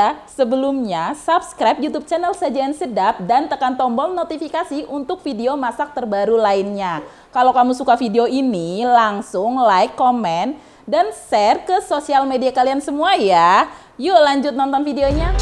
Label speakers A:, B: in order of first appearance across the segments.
A: ya. Sebelumnya, subscribe YouTube channel Sajian Sedap dan tekan tombol notifikasi untuk video masak terbaru lainnya. Kalau kamu suka video ini, langsung like, komen, dan share ke sosial media kalian semua ya. Yuk lanjut nonton videonya.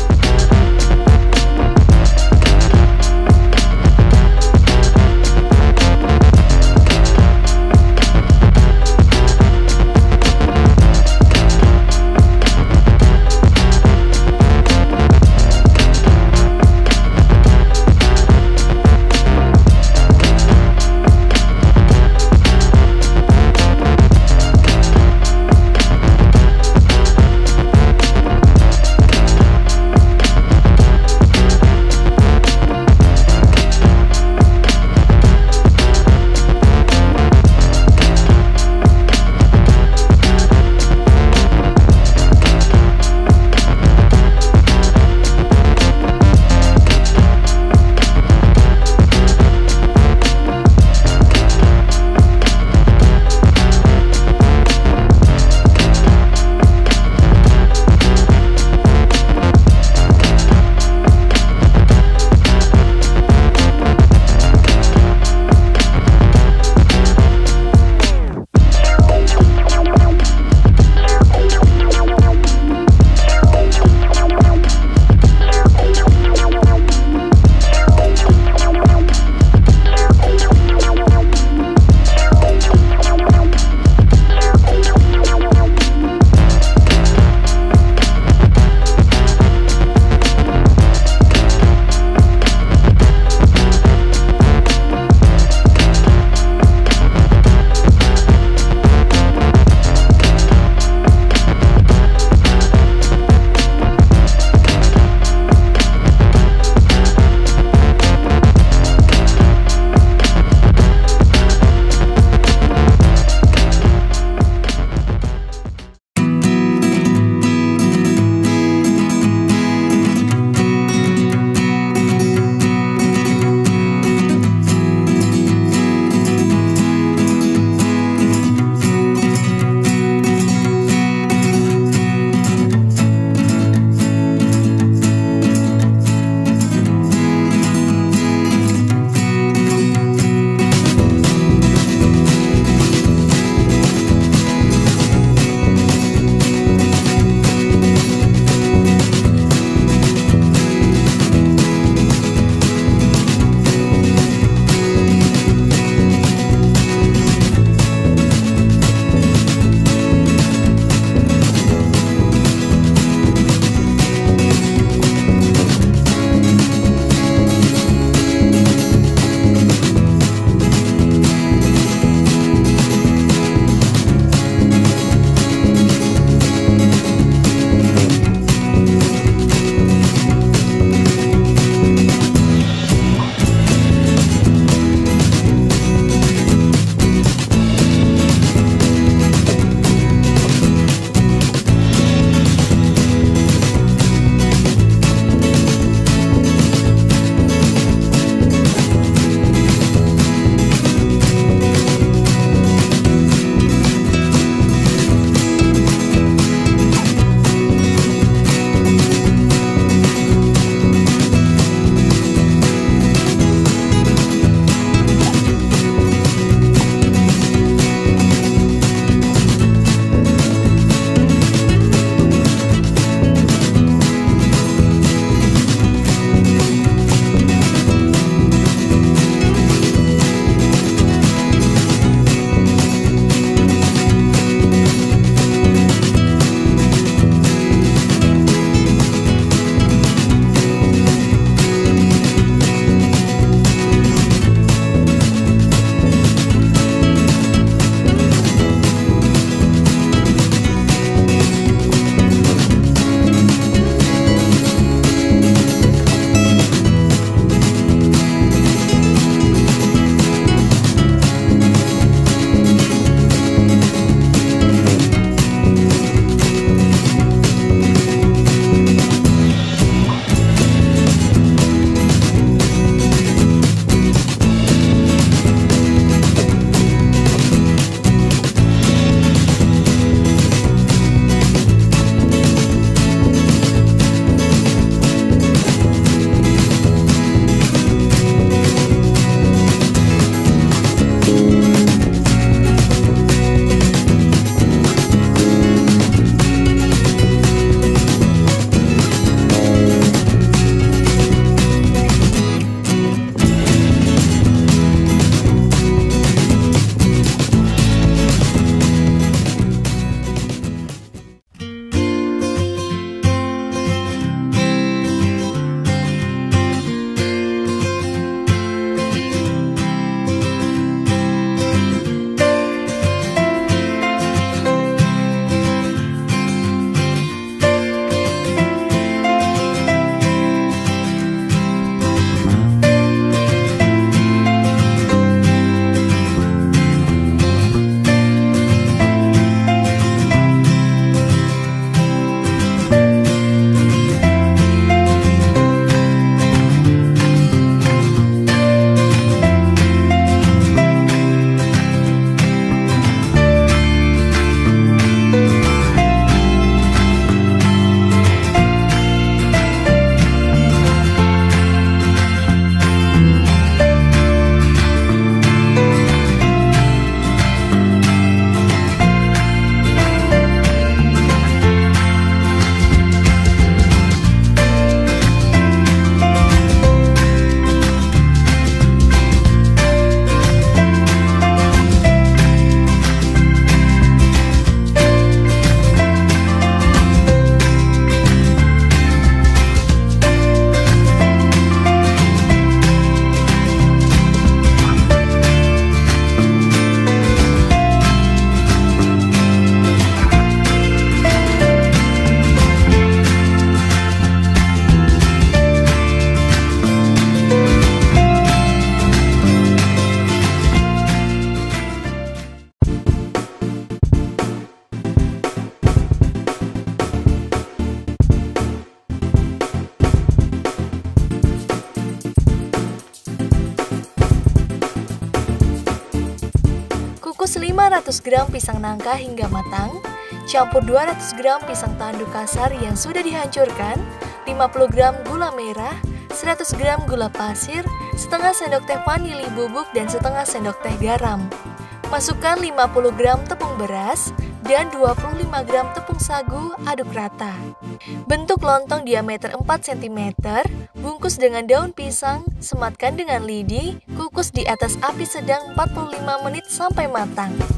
B: Kukus 500 gram pisang nangka hingga matang. Campur 200 gram pisang tanduk kasar yang sudah dihancurkan, 50 gram gula merah, 100 gram gula pasir, setengah sendok teh vanili bubuk dan setengah sendok teh garam. Masukkan 50 gram tepung beras dan 25 gram tepung sagu, aduk rata. Bentuk lontong diameter 4 cm, bungkus dengan daun pisang, sematkan dengan lidi, kukus di atas api sedang 45 menit sampai matang.